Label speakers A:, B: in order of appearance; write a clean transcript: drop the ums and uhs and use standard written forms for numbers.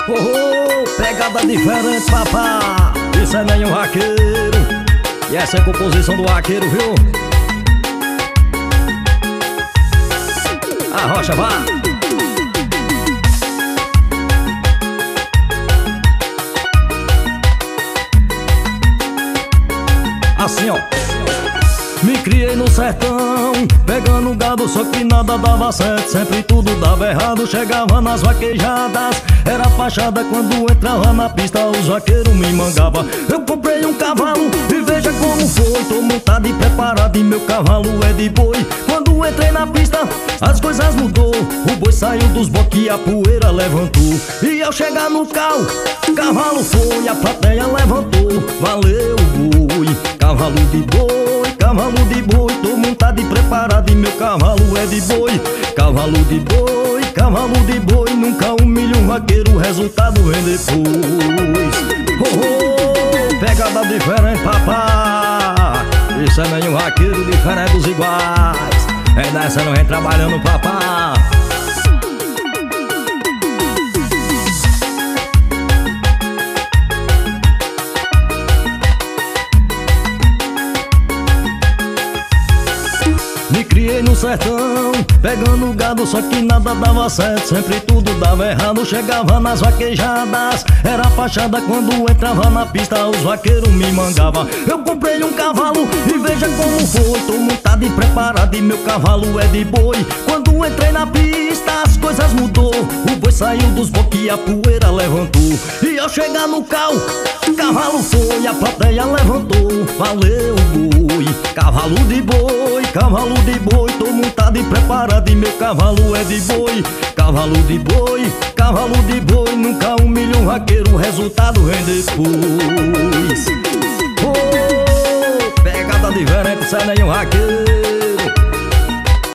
A: Oh, pegada diferente, papá. Isso é nenhum vaqueiro. E essa é a composição do vaqueiro, viu? A rocha vá. Assim, ó. Me criei no sertão, pegando gado, só que nada dava certo. Sempre tudo dava errado, chegava nas vaquejadas. Era fachada quando entrava na pista, os vaqueiros me mangavam. Eu comprei um cavalo e veja como foi. Tô montado e preparado e meu cavalo é de boi. Quando entrei na pista, as coisas mudou. O boi saiu dos boques e a poeira levantou. E ao chegar no carro, o cavalo foi, a plateia levantou. Valeu boi, cavalo de boi, cavalo de boi. Tô montado e preparado e meu cavalo é de boi. Cavalo de boi, cavalo de boi. Nunca humilha um vaqueiro, o resultado vem depois. Oh, pegada diferente, papá. Isso é nenhum vaqueiro diferente dos iguais. É nessa não vem trabalhando, papá. Me criei no sertão, pegando gado, só que nada dava certo. Sempre tudo dava errado, chegava nas vaquejadas. Era fachada quando entrava na pista, os vaqueiros me mangavam. Eu comprei um cavalo e veja como foi. Tô montado e preparado e meu cavalo é de boi. Quando entrei na pista, as coisas mudou. O boi saiu dos boques e a poeira levantou. E ao chegar no carro, o cavalo foi, a plateia levantou. Valeu boi, cavalo de boi, cavalo de boi. Tô montado e preparado e meu cavalo é de boi. Cavalo de boi, cavalo de boi. Nunca humilha um vaqueiro, o resultado vem depois. Oh, pegada diferente, sai nenhum vaqueiro.